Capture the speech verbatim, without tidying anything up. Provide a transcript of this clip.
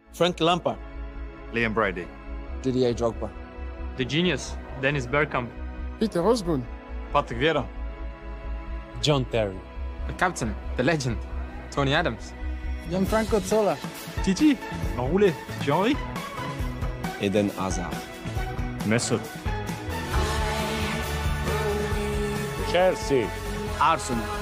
Frank Lampard. Liam Brady. Didier Drogba. The genius, Dennis Bergkamp. Peter Osgood. Patrick Vieira. John Terry. The captain, the legend, Tony Adams. Gianfranco Zola. Titi. Enroulé. Thierry. Eden Hazard. Mesut. Chelsea. Arsenal.